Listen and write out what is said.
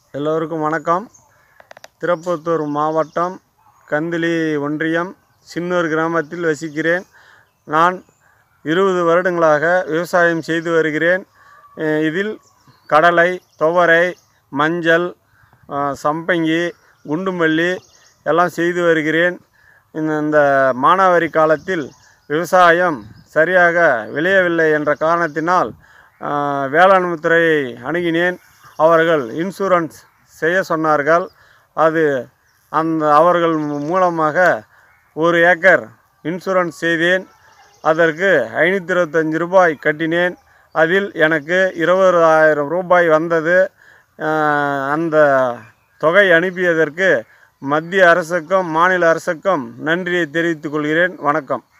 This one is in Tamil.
எல்லோருக்கும் வணக்கம். திருப்பத்தூர் மாவட்டம் கந்திலி ஒன்றியம் சின்னூர் கிராமத்தில் வசிக்கிறேன். நான் 20 வருடங்களாக விவசாயம் செய்து வருகிறேன். இதில் கடலை, துவரை, மஞ்சள், சம்பங்கி, குண்டுமல்லி எல்லாம் செய்து வருகிறேன். இந்த மானாவாரி காலத்தில் விவசாயம் சரியாக விளையவில்லை என்ற காரணத்தினால் வேளாண்மை துறையை அணுகினேன். அவர்கள் இன்சூரன்ஸ் செய்ய சொன்னார்கள். அவர்கள் மூலமாக 1 ஏக்கர் இன்சூரன்ஸ் செய்தேன். அதற்கு 525 ரூபாய் கட்டினேன். அதில் எனக்கு 20,000 ரூபாய் வந்தது. அந்த தொகை அனுப்பியதற்கு மத்திய அரசுக்கும் மாநில அரசுக்கும் நன்றியை தெரிவித்துக் கொள்கிறேன். வணக்கம்.